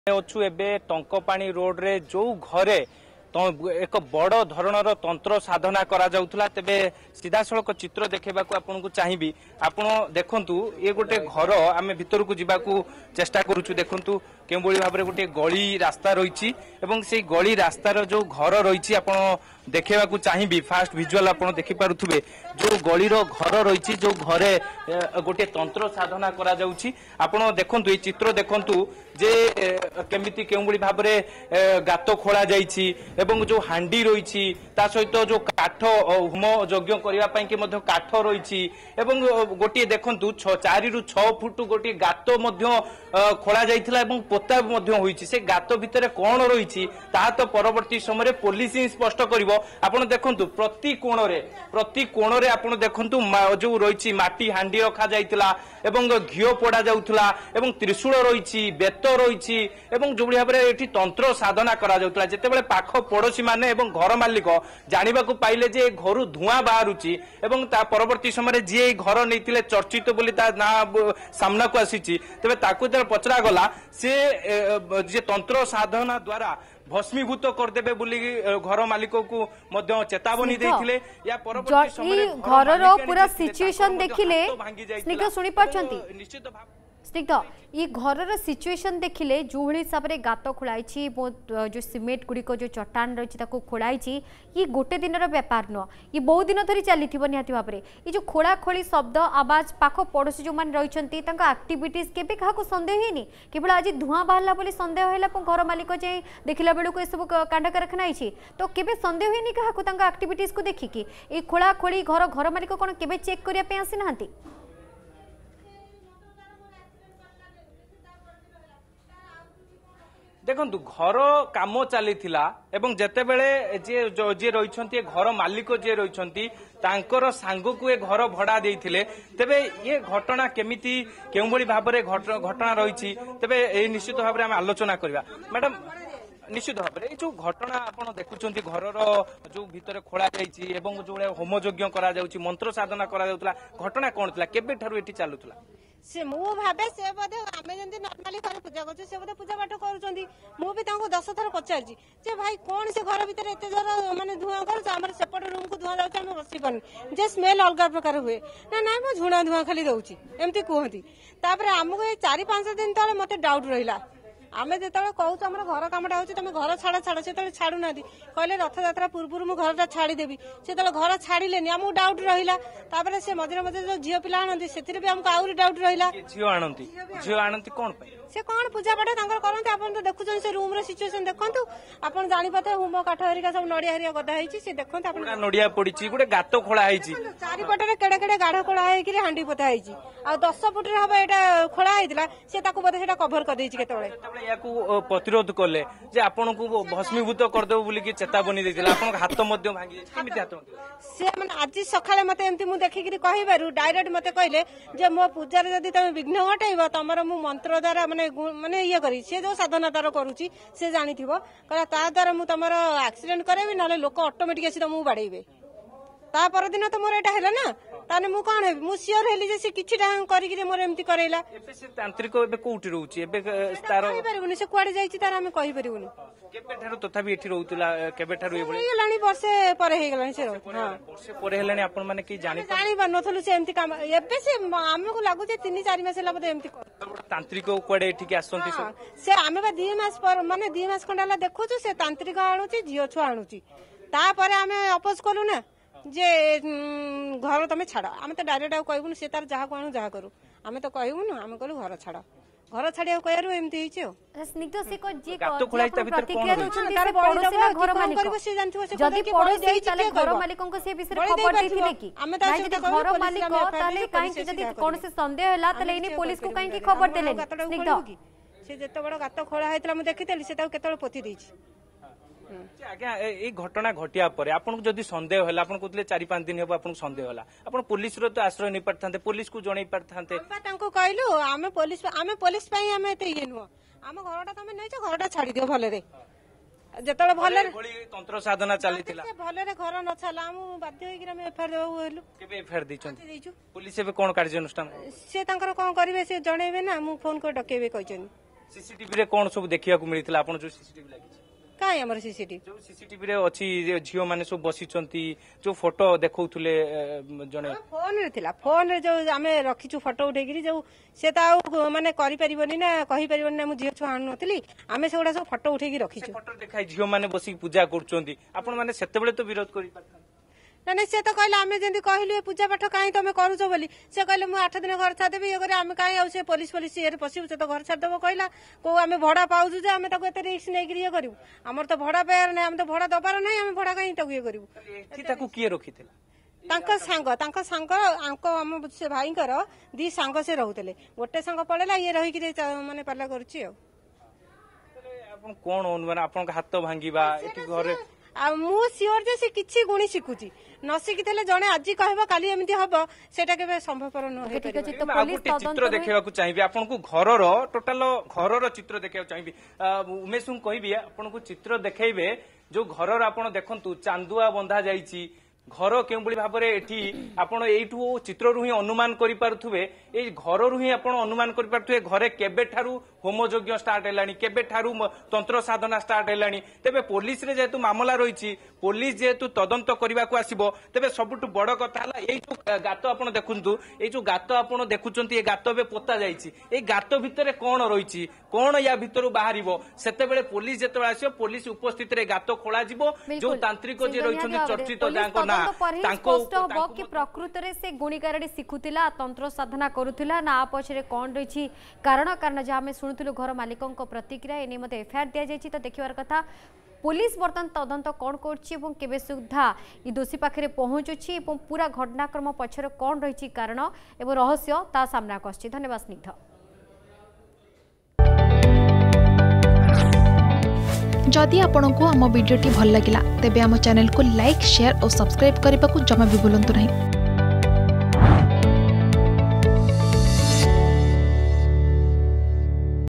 अच्छु एबे टंकपाणी रोड रे जो घरे तो एक बड़ धरणर तंत्र साधना करा जाउथला तेबे सीधा सड़क चित्र देखा आपन को चाहिए आपण देखंतु ये गोटे घर आमे भीतर को जीवाकू चेष्टा करूछु देखंतु केबोली भाबरे गोटे गली रास्ता रही एवं से गली रास्तार जो घर रही आपण देखा चाहिए फास्ट विजुअल आपन देखि पारुथुबे जो गलीर घर रही जो घरे गोटे तंत्र साधना करा जाउछि आपण देखंतु ये चित्र देखंतु जे केमिति केबोली भाबरे गात खोला जाइछि एवं जो हांडी रही सहित जो काठ होम यज्ञ करने काठ रही गोटे देखु 4 ରୁ 6 फुट गोटे गात खोला जाइथिला एवं पोता होईछि से गात भितर कौन रही तो परवर्ती समय पुलिस ही स्पष्ट करिवो आपण देखंतु प्रति कोण रे आपण देखंतु जो रही माटी हांडी रखा जाइथिला एवं घिओ पोड़ा जाउथला एवं त्रिशूल रही बेत रही एवं जो भाव में तंत्र साधना करा जाउथला जेतेबेले पाख पड़ोशी माने एवं घर मालिक जानिबा को पाइले जे घर धुआं बाहरुची एवं ता परवर्ती समय जी घर नहीं चर्चित बोली ता ना सामना को आसीची तबे ताकू जब पचरा गला से जे तंत्र साधना द्वारा भस्मीभूत करदेबे बोली घर मालिक को मध्य चेतावनी देथिले या परवर्ती समय घर रो पूरा सिचुएशन देखिले स्निग्ध सुनी पाछंती निश्चित भाव स्निग्ध ये घर सिचुएशन देखिले जो हिसाब से गात खोलाई जो सीमेंट गुड़िक जो चट्टान रही खोलाई ये गोटे दिन व्यापार नुह ये बहुत दिन धरी चली निहाती भाव में ये जो खोला खोली शब्द आवाज पाख पड़ोशी जो मैंने रही आक्टिविटीज केबे क्या सन्देह है केवल आज धुआं बाहर बोली सन्देह है घर मालिक जाए देखला बेलू ये सब कांड कारखाना है तो केबे सन्देह है क्या आक्टिविटीज को देखिकी ये खोला खोली घर मालिक कौन केबे चेक करने आसी ना देखु घर काम चली जेते बेले जे रही घर मालिक जे रही सांग को ये घर भड़ा देते तेबे ये घटना केमिति केउभली भाव में घटना रही तेबे निश्चित भाव में आम आलोचना करवा मैडम निश्चित भाव में जो घटना आप देखुं घर जो भितर खोला जाइए जो होम यज्ञ करा मंत्र साधना करा घटना कौन थी केबे ठारू एठी चलुला से मु भाबे से बोधे आमे जंती नॉर्मली घर पूजा करछु से बोधे पूजा पाठ करूछंती मु भी तांको 10 थर पचारजी जे भाई कोन से घर भीतर एते जरा माने धुआं करछ हमर सेपट रूम को धुआं जाउछ हम बसी पन जे स्मेल अलग प्रकार हुए ना ना मु झुणा धुआं खाली दउची एमती कहती तापर हमको 4-5 दिन तले मते डाउट रहिला आमे जेतले कहू हमर घर कामटा होची तमे घर छाड़ छाड़ सेतले छाडू नादी कहले रथ यात्रा पूर्व मु घरटा छाड़ी देबी सेतले घर छाड़िलेनी हमको डाउट रहिला तापर से मझे मझे जो झियो पिला आनंदी सेतिरे भी हमको आउरी डाउट रहिला झियो आनंदी कोन पे से कौन पूजा पाठ तांकर करंती आपन तो देखुछन से रूम रे सिचुएशन देखंतु आपन जानि पते होम काठ हरिका सब नडिया हरिया गदा हैची से देखंतु आपन नडिया पड़ीची गुटे गातो खोला हैची चारि पटरे केडे केडे गाढ खोला है कि हांडी पोता हैची आ 10 फुट रे हबा एटा खोला हैतिला से ताको बोधे सेटा कवर कर देछि केतळे याकू प्रतिरोध कले जे आपन को भस्मीभूत कर देबो बोली कि चेतावनी देथिला आपन हाथ मध्य भांगी केमिति हाथ से माने आज सखाळे मते एमती मु देखि कि कहिबारु डायरेक्ट मते कहले जे मो पूजा रे जदी तमे विघ्न हटाइबो तमरो मु मंत्र द्वारा माने ये करी से जो साधना तार करूची से जानिथिबो कहला ता द्वारा मु तमरो एक्सीडेंट करेबी नले लोक ऑटोमेटिक आसी तमु बाडैबे ता पर दिन तो मोर एटा हैला ना ताने मु कोन हेबी मु सियर हेली जे से किछि डांग करी कि मोर एमती करैला एबे से तांत्रिक एबे कोउटी रहउची एबे तार कहि परबुनी से कुआडे जाईची तार हम कहि परबुनी केबे ठारो तथापि एठी रहउतला केबे ठारो ए बळे लाणी वर्षे पर हे गलानी से हां वर्षे पर हेलानी आपण माने की जानि बनथलु से एमती काम एबे से हमको लागु जे 3-4 मास होला बते एमती तांत्रिक कुआडे एठी के आसंती से आमे बा 2 मास पर माने 2 मास खंडाला देखुछु से तांत्रिक आणुची झियो छु आणुची ता परे आमे अपोज करू ना जे घर तमे छाड़ आमे तो डायरेक्ट कहबुन से तार जहा को आणु जहा करू आमे तो कहबुन आमे कहलु घर छाड़ घर छाड़िया कहरु एमती हिचे स्निग्ध से को जे गातो खोलाई ता भीतर कोन प्रतिक्रिया तार पड़ोसी ना घर मालिक से जानथि से जदी पड़ोसी ताले घर मालिक को से विषय खबर देथिले कि आमे ता घर मालिक ताले काहे कि जदी कोन से संदेह हला ताले इनी पुलिस को काहे की खबर देले स्निग्ध से जते बड़ गातो खोला हैतला म देखितली से ता केतळ पोथी देछि आज्ञा ये घटना घटिया परे आपन को जदी संदेह होला आपन कहले 4-5 दिन हेबो आपन संदेह होला आपन पुलिस रो तो आश्रय नै परथांते पुलिस को जणै परथांते हम तांको कहलु आमे पुलिस पई आमे ते ये नु आम घरटा तमे नै छ घरटा छाडी दियो भले रे जेतळे भले तंत्र साधना चलीतिला भले रे घर न छला हम बाध्य होई कि हम एफआर देउ हेलु केबे एफआर पुलिस एबे कोन कार्य अनुष्ठान से तांकर कोन करिवे से जणैबे ना मु फोन को डकेबे कहछन सीसीटीवी रे कौन सब देखिया को मिलितला आपण जो सीसीटीवी लागि काई हमर सीसीटीवी जो सीसीटीवी रे अछि झियो माने सब बसिचंती जो फोटो देखौथुले जने फोन रे थिला फोन रे जो आमे रखिछु फोटो उठेगिरी जो से ता माने करि परिबनी ना कहि परिबनी ना मु झियो छु आनु नथिली आमे सेगुडा सब फोटो उठेगी रखिछु फोटो देखाई झियो माने बसी पूजा करचंती आपण माने सेते बेले तो विरोध करि पाथन ना नहीं से तो कहले आमे जेंति कहलु पूजा पाठ काई तमे करूछो बोली से कहले मु 8 दिन घर छादेबी ये करे आमे काई आउ से पुलिस ये पसिबु से तो घर छाड़ देबो कहला को आमे भड़ा पाउजु जे आमे ताको एते रिस्क नै करियो करिवु हमर तो भड़ा पेयर नै आमे तो भड़ा दबार नै आमे भड़ा काई ताको ये करिवु एथि ताको किए रखिथिला तांको सांग आंको हम से भाईकर दी सांग से रहउतले गोटे सांग पळेला ये रही कि माने पाला करछि आपण कोन अनुमान आपण हाथ भांगीबा एति घर मु सियोर जे से किछि गुणी शिखुची न शिखितले जणे आजि कहबो काली एमिति हबो सेटा केबे संभवपर न होय परिबो चित्र देखैबा को चाहिबी आपण को घरर टोटल घरर चित्र देखैबा चाहिबी उमेश सु कहबी आपण को चित्र देखैबे जो घरर आपण देखंतु चांदुआ बंधा जाईची घर केउबली भाबरे एठी आपण एठू चित्र रु ही अनुमान करि पारुथुबे ए घर रु ही आपण अनुमान करि पारुथुबे घरे केबे ठारू होमयज्ञ स्टार्ट हेलानी केबे ठारू तंत्र साधना स्टार्ट हेलानी तेबे पुलिस रे जेतु मामला रहिछि पुलिस जेतु तदंत करबा को आसीबो तेबे सबटु बड़ कथा हला एई जो गात आपण देखुंतु एई जो गात आपण देखुचंती ए गात बे पोता जाईछि ए गात भितरे कोन रहिछि कोन या भितरु बाहरिबो सेते बेले पुलिस जेतु आसीबो पुलिस उपस्थित रे गात खोला जिवो जो तांत्रिक जे रहिछन्ती चर्चित जांको ना तांको हबो कि प्रकृत रे से गुणिकारडी सिखुतिला तंत्र साधना करूतिला ना पछरे कोन रहिछि कारण जे हमें सुनुतिलु घर मालिकन को प्रतिक्रिया एने मते एफआईआर दिया जायछि तो देखिवार कथा पुलिस बर्तन तदंत कौन कर केबे सुधा ई दोषी पाखे पहुंचुछि पूरा घटनाक्रम पछर कौन रही कारण एवं रहस्य ता सामना आसछि। धन्यवाद स्निग्ध। जदि आपंक आम भिडी भल लगा तेब आम चैनल को लाइक शेयर और सब्सक्राइब करने को जमा भी भूलु नहीं।